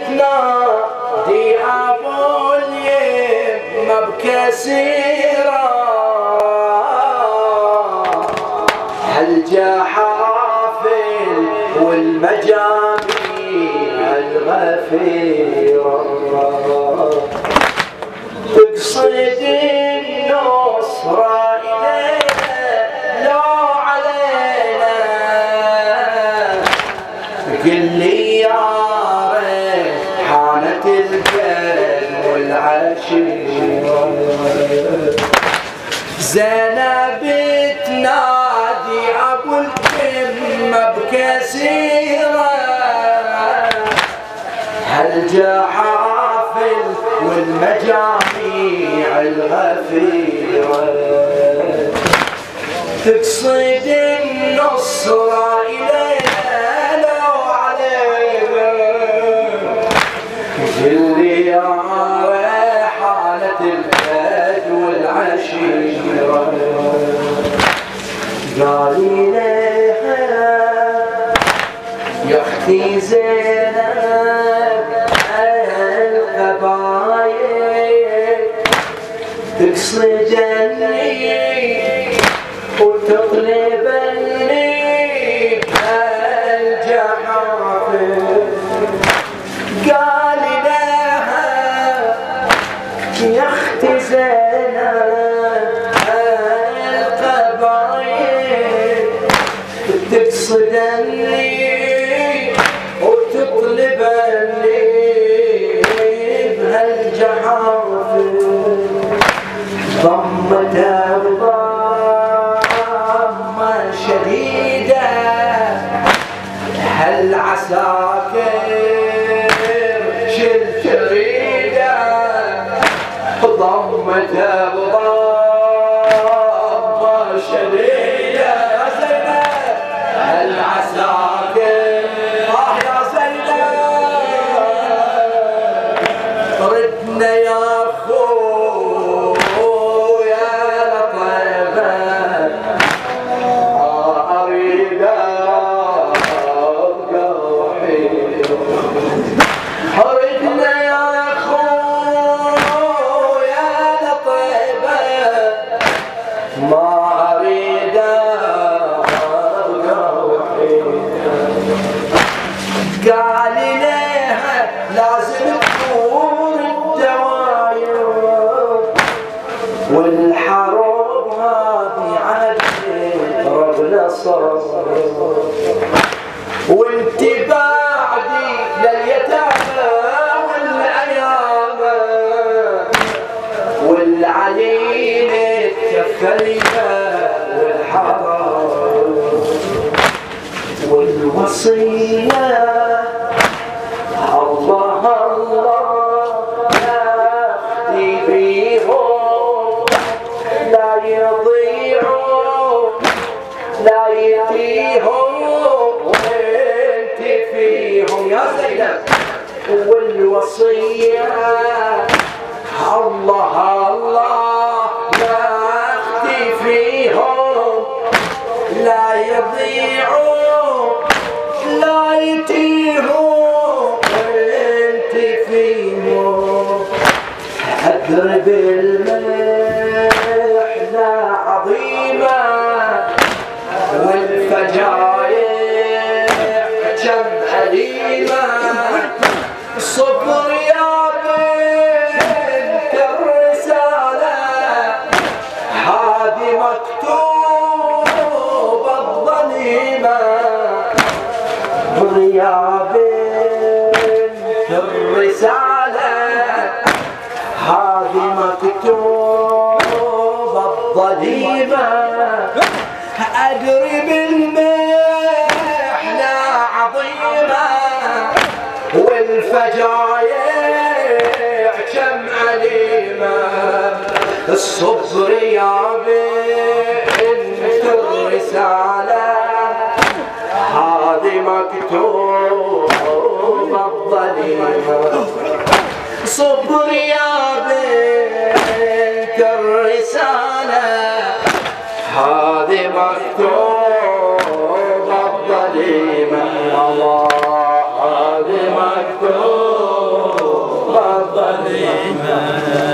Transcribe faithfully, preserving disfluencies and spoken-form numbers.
نادي ابو اليمه بكسيره هالجحافل والمجاميع الغفيره تقصد النصره الينا لو علينا قل لي يا ريحانة القلب والعشيرة زينب تنادي ابو اليمه بكسيره هالجحافل والمجاميع الغفيره تقصد النصره الينا لو علينا اللي يا ريحانة الفج والعشيرة قالي لها يا اختي زينب القبايل تقصدني وتطلبني بهالجحافل قالي لها يا اختي زينب القبايل تقصدني وتطلبني بهالجحافل ضمتها بضمة شديدة هل عساكر شلت ريده ضمتها بضمة شديدة يا زينب هل عساكر آه يا زينب ردنا يا قال ليها لازم تكون الدواير والحروب هذه عدت رب نصر وانت بعدي لليتامى والعيامى والعليل الكفلية والحرام والوصية الله الله لا اختي فيهم لا يضيعوا لا يفيهم وانت فيهم يا زينب والوصية الله الله لا اختي فيهم لا يضيعوا لا يتيهم وانت فيهم اضرب المحنة عظيمة والفجايع كم أليمة صبر يا بنت الرسالة هذه مكتوب الظليمة يا بنت الرسالة هذه مكتوب الظليمة أدري بالمحنة عظيمة والفجايع كم أليمة الصبر يا بنت الرسالة هذه مكتوب الظليمة صبر يا بنت الرسالة هذه مكتوب الظليمة الله هذه مكتوب والإيمان